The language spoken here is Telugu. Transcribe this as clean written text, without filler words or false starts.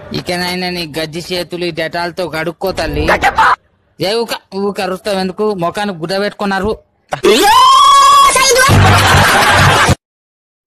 ఇకనైనా నీ గజ్జి చేతులు ఈ డెటాల్తో కడుక్కో తల్లి. ఊక ఊక అరుస్తావు ఎందుకు? ముఖానికి గుడ్డ పెట్టుకున్నారు.